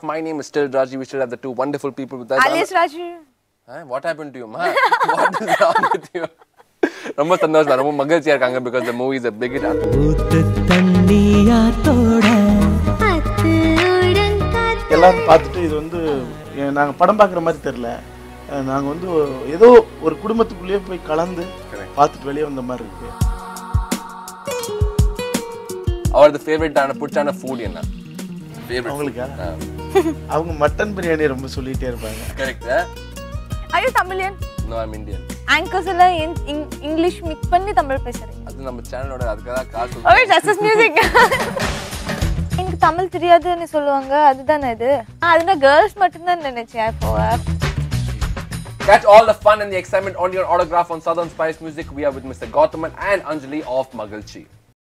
My name is still Raji. We still have the two wonderful people with us. Alias Raji. What happened to you, ma? What is wrong with you? ரொம்ப சந்தோஷம், ரொம்ப மகிழ்ச்சியா இருக்காங்க because the movie is a big hit. எல்லாரும் பார்த்துட்டு இது வந்து நாங்கள் படம் பார்க்குற மாதிரி தெரியல, நாங்கள் வந்து ஏதோ ஒரு குடும்பத்துக்குள்ளேயே போய் கலந்து பார்த்துட்டு வெளியே வந்த மாதிரி இருக்கு. அவரது ஃபேவரட்டான பிடிச்சான ஃபுட் என்ன? அவங்களுக்கா? அவங்க மட்டன் பிரியாணி ரொம்ப சொல்லிட்டே இருப்பாங்க. Correct. Are you Tamilian? No, I'm Indian. Anchors எல்லாம் English mix பண்ணி தமிழ் பேசுறீங்க. அது நம்ம சேனலோட அதுக்காக காசு. Oh, that's just music. எனக்கு தமிழ் தெரியாதுன்னு சொல்லுவாங்க, அதுதானே இது? அதுனா girls மட்டும் தான் நினைச்சேன் இப்போ. Catch all the fun and the excitement on your autograph on Southern Spice Music. We are with Mr. Gauthaman and Anjali of Magizhchi.